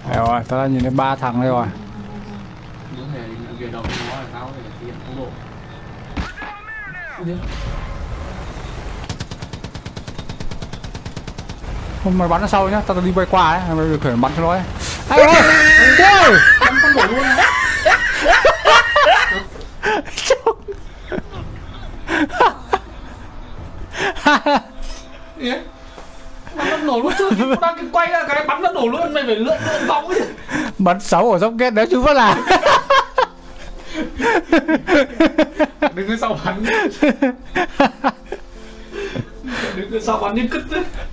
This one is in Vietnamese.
Đây rồi, tao đã nhìn thấy 3 thằng đây rồi. Những thể ghề đầu nó là tao để thực hiện tốc độ. Không, mày bắn ở sau nhá, tao đi bay qua ấy, mày được khởi bắn cho nó ấy. Ai ơi, ôi, Bắn con nổ luôn á. Bắn nó nổ luôn chứ, đang quay ra cái bắn nó nổ luôn, mày phải lượn vòng ấy. bắn 6 ở dốc kết đéo chứ phát là. Đứng phía sau bắn. Đứng phía sau bắn như cứt đấy.